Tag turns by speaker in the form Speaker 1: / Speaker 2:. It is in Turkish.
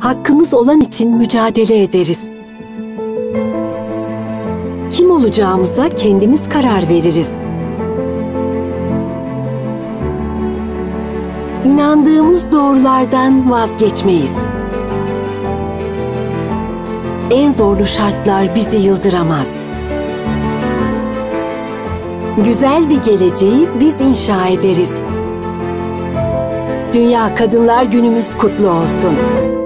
Speaker 1: Hakkımız olan için mücadele ederiz. Kim olacağımıza kendimiz karar veririz. İnandığımız doğrulardan vazgeçmeyiz. En zorlu şartlar bizi yıldıramaz. Güzel bir geleceği biz inşa ederiz. Dünya Kadınlar Günümüz kutlu olsun.